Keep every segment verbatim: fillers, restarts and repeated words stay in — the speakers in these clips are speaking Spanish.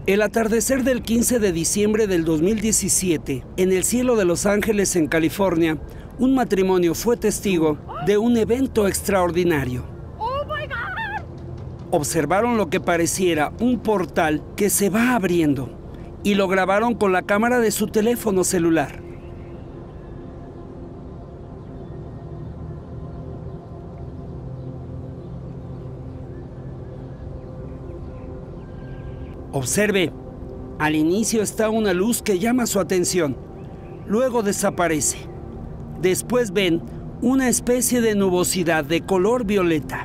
El atardecer del quince de diciembre del dos mil diecisiete, en el cielo de Los Ángeles, en California, un matrimonio fue testigo de un evento extraordinario. Observaron lo que pareciera un portal que se va abriendo y lo grabaron con la cámara de su teléfono celular. Observe, al inicio está una luz que llama su atención, luego desaparece. Después ven una especie de nubosidad de color violeta.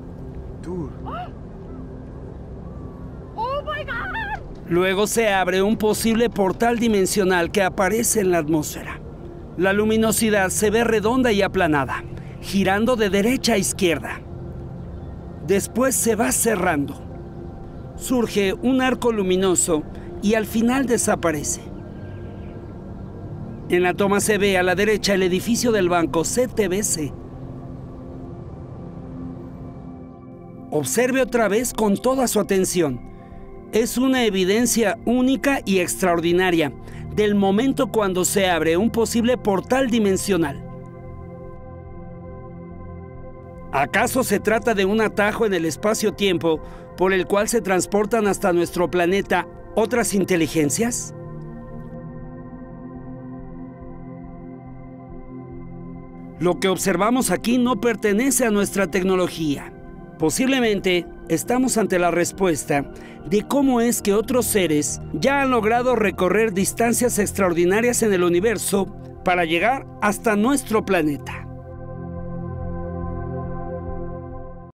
Luego se abre un posible portal dimensional que aparece en la atmósfera. La luminosidad se ve redonda y aplanada, girando de derecha a izquierda. Después se va cerrando. Surge un arco luminoso y al final desaparece. En la toma se ve a la derecha el edificio del banco C T B C. Observe otra vez con toda su atención. Es una evidencia única y extraordinaria del momento cuando se abre un posible portal dimensional. ¿Acaso se trata de un atajo en el espacio-tiempo por el cual se transportan hasta nuestro planeta otras inteligencias? Lo que observamos aquí no pertenece a nuestra tecnología. Posiblemente estamos ante la respuesta de cómo es que otros seres ya han logrado recorrer distancias extraordinarias en el universo para llegar hasta nuestro planeta.